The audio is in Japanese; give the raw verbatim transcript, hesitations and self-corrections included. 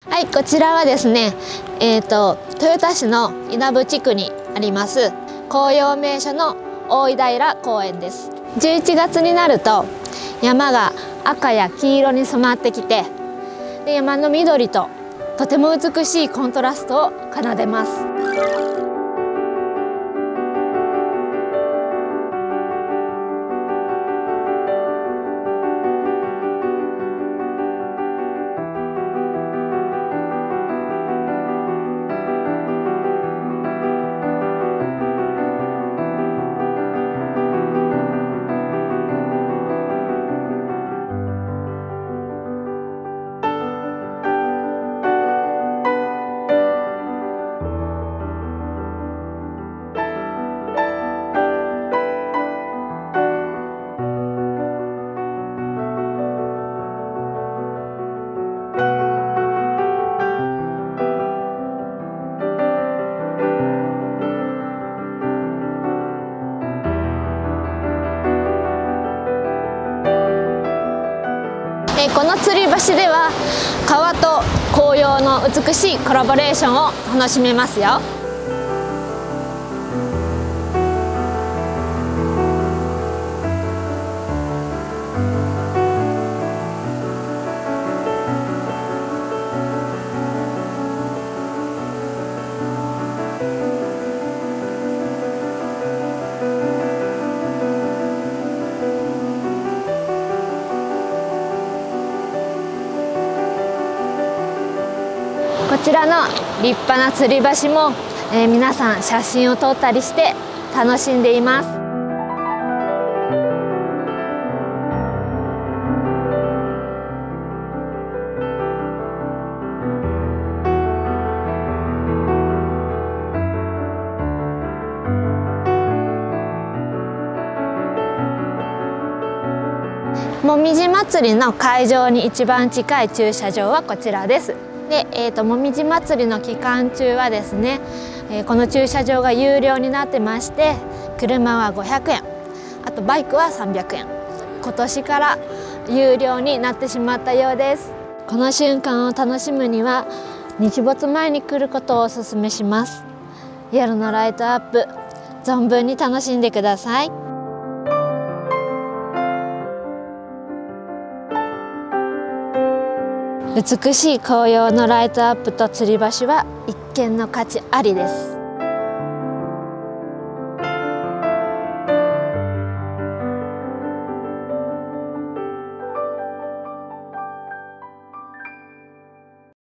はい、こちらはですね、えーと、豊田市の稲生地区にあります紅葉名所の大井平公園です。じゅういちがつになると山が赤や黄色に染まってきて、で山の緑ととても美しいコントラストを奏でます。この吊り橋では川と紅葉の美しいコラボレーションを楽しめますよ。こちらの立派な吊り橋も、えー、皆さん写真を撮ったりして楽しんでいます。もみじ祭りの会場に一番近い駐車場はこちらです。で、えーと、もみじ祭りの期間中はですね、えー、この駐車場が有料になってまして、車はごひゃくえん、あとバイクはさんびゃくえん、今年から有料になってしまったようです。この瞬間を楽しむには日没前に来ることをお勧めします。夜のライトアップ存分に楽しんでください。美しい紅葉のライトアップと吊り橋は一見の価値ありです。